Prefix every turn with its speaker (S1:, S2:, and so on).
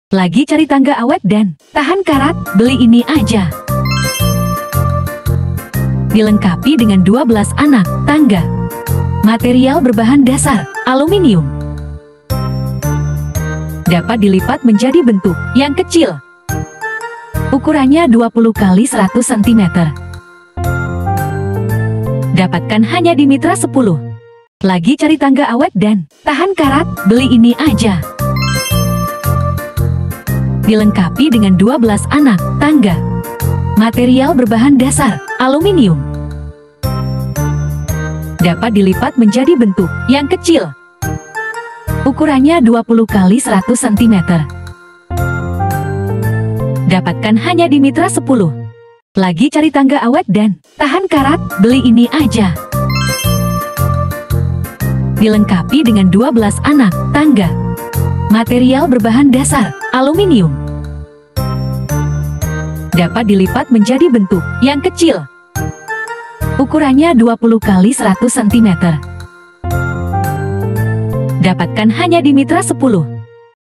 S1: Lagi cari tangga awet dan tahan karat? Beli ini aja. Dilengkapi dengan 12 anak tangga. Material berbahan dasar aluminium. Dapat dilipat menjadi bentuk yang kecil. Ukurannya 20 x 100 cm. Dapatkan hanya di Mitra 10. Lagi cari tangga awet dan tahan karat? Beli ini aja. Dilengkapi dengan 12 anak tangga. Material berbahan dasar aluminium. Dapat dilipat menjadi bentuk yang kecil. Ukurannya 20 x 100 cm. Dapatkan hanya di Mitra 10. Lagi cari tangga awet dan tahan karat? Beli ini aja. Dilengkapi dengan 12 anak tangga. Material berbahan dasar aluminium. Dapat dilipat menjadi bentuk yang kecil. Ukurannya 20 x 100 cm. Dapatkan hanya di Mitra 10.